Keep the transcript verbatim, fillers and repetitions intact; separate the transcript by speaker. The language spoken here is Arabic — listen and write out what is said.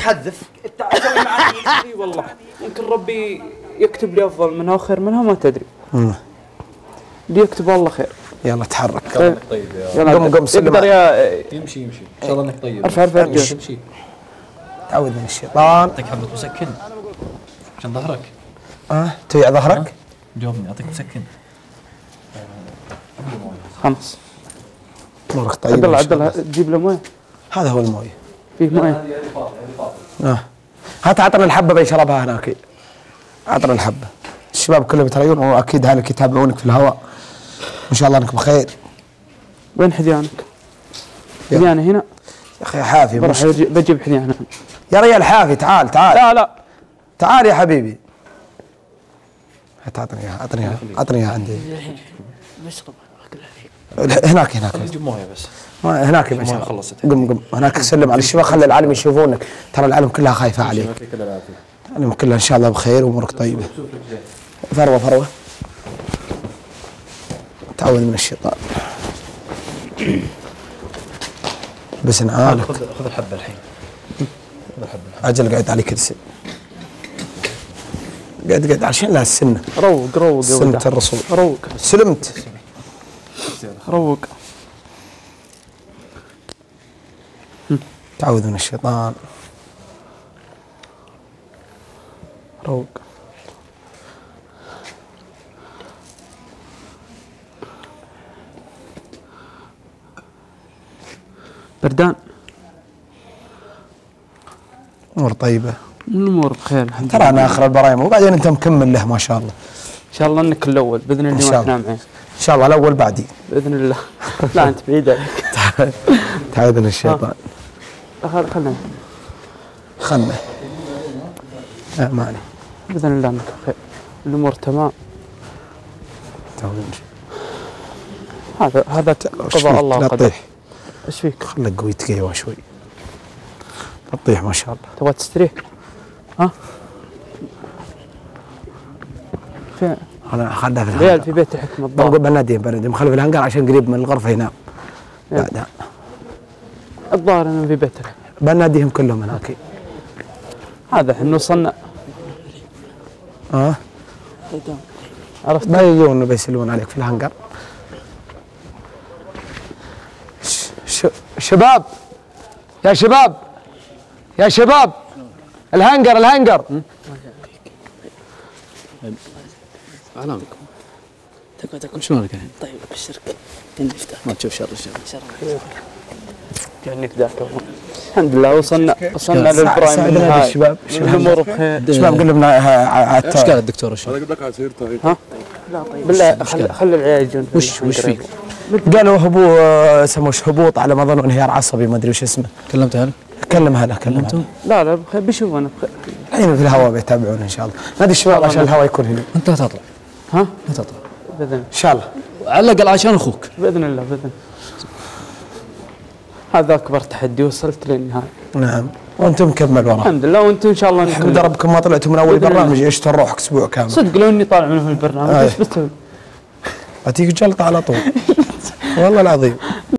Speaker 1: تحذف.
Speaker 2: اسوي معاني اي والله يمكن ربي يكتب لي افضل منها وخير منها ما تدري.
Speaker 3: امم
Speaker 2: اللي يكتب الله خير.
Speaker 3: يلا تحرك.
Speaker 4: طيب يا
Speaker 3: قم قم سلم.
Speaker 2: يقدر يا
Speaker 4: يمشي يمشي ان شاء الله انك طيب.
Speaker 2: ارفع ارفع رجلك.
Speaker 4: يمشي.
Speaker 3: تعوذ من الشيطان.
Speaker 4: اعطيك حبة مسكن عشان ظهرك.
Speaker 3: اه تويع ظهرك؟
Speaker 4: جاوبني اعطيك مسكن.
Speaker 2: خمس.
Speaker 3: امورك طيب.
Speaker 2: عبد الله عبد الله تجيب له مويه.
Speaker 3: هذا هو المويه.
Speaker 2: فيه مويه.
Speaker 3: اه هات عطنا الحبه بيشربها هناك. عطنا الحبه. الشباب كلهم يتريون واكيد هلك يتابعونك في الهواء. ان شاء الله انك بخير.
Speaker 2: وين حذيانك؟ حذيانه هنا.
Speaker 3: يا اخي حافي
Speaker 2: بروح بجيب حذيانه.
Speaker 3: يا ريال حافي تعال تعال.
Speaker 2: لا لا
Speaker 3: تعال يا حبيبي. هات اعطني اياها اعطني اياها اعطني اياها عندي.
Speaker 2: بشرب
Speaker 3: هناك هناك
Speaker 4: جيب مويه بس.
Speaker 3: هناك يا باشا.
Speaker 4: خلصت.
Speaker 3: قم قم هناك سلم على الشباب خلي العالم يشوفونك ترى العالم كلها خايفه عليك. العالم كلها ان شاء الله بخير وامورك طيبه. فروه فروه. تعوذ من الشيطان. بس نعالك.
Speaker 4: خذ خذ الحبه الحين. خذ الحبه.
Speaker 3: اجل قاعد على كرسي. قاعد قاعد عشان لها السنه.
Speaker 2: روق روق
Speaker 3: سنه الرسول.
Speaker 2: روق.
Speaker 3: سلمت.
Speaker 2: روق.
Speaker 3: تعوذ من الشيطان.
Speaker 2: روق. بردان.
Speaker 3: امور طيبه.
Speaker 2: الامور بخير الحمد
Speaker 3: ترى انا اخر البرايم وبعدين انت مكمل له ما شاء الله.
Speaker 2: ان شاء الله انك الاول باذن الله ما تنام عين.
Speaker 3: ان شاء الله الاول بعدي.
Speaker 2: باذن الله. لا انت بعيد عليك.
Speaker 3: تعوذ من الشيطان.
Speaker 2: خلنا
Speaker 3: خلنا. لا ما عليه.
Speaker 2: باذن الله انك بخير. الامور تمام.
Speaker 3: تعوذ من
Speaker 2: هذا هذا قضاء الله وقدره. ايش فيك؟
Speaker 3: خلك قوي تقيوه شوي. تطيح ما شاء الله.
Speaker 2: تبغى تستريح؟ ها؟ فين؟
Speaker 3: انا خلنا في
Speaker 2: ريال في بيت حكمة الضار.
Speaker 3: بنقول بناديهم بناديهم خلوا في الهنجر عشان قريب من الغرفة ينام. بعدها.
Speaker 2: الظاهر انه في بيت الحكمة.
Speaker 3: بناديهم كلهم هناك.
Speaker 2: هذا احنا وصلنا.
Speaker 3: اه
Speaker 2: عرفت؟
Speaker 3: بيجون بيسلون عليك في الهنجر. ش... شباب يا شباب يا شباب الهنجر الهنجر.
Speaker 4: علامكم. تكو تكو شلونك الحين؟
Speaker 1: طيب ابشرك اني افتح
Speaker 4: ما تشوف شر الشر.
Speaker 1: شر
Speaker 2: كأنك ذاك الحمد لله وصلنا وصلنا للبرايم
Speaker 3: النهائي. الشباب
Speaker 2: الامور بخير.
Speaker 3: شباب قول لهم
Speaker 4: ايش قال الدكتور الشباب؟
Speaker 5: انا اقول لك عصير طيب.
Speaker 2: ها؟ لا طيب بالله خلي خلي العيال يجون.
Speaker 4: وش وش فيك؟
Speaker 3: قالوا هبو سموش هبوط على ما اظن انهيار عصبي ما ادري وش اسمه.
Speaker 4: كلمت هلا؟
Speaker 3: كلم هلا كلمته.
Speaker 2: لا لا بخير بيشوفنا بخير.
Speaker 3: الحين في الهواء بيتابعون ان شاء الله. نادي الشباب عشان الهواء يكون هنا.
Speaker 4: انت لا تطلع.
Speaker 2: ها؟
Speaker 4: لا تطلع.
Speaker 2: باذن الله.
Speaker 3: ان شاء الله.
Speaker 4: على الاقل عشان اخوك.
Speaker 2: باذن الله باذن الله. هذا اكبر تحدي وصلت للنهايه.
Speaker 3: نعم وانتم مكمل وراه.
Speaker 2: الحمد لله وانتم ان شاء الله
Speaker 3: الحمد لله ربكم ما طلعتوا من اول برنامج عشت روحك اسبوع كامل.
Speaker 2: صدق لو اني طالع منه البرنامج ايش بتسوي؟
Speaker 3: اتيك جلطه على طول. والله العظيم.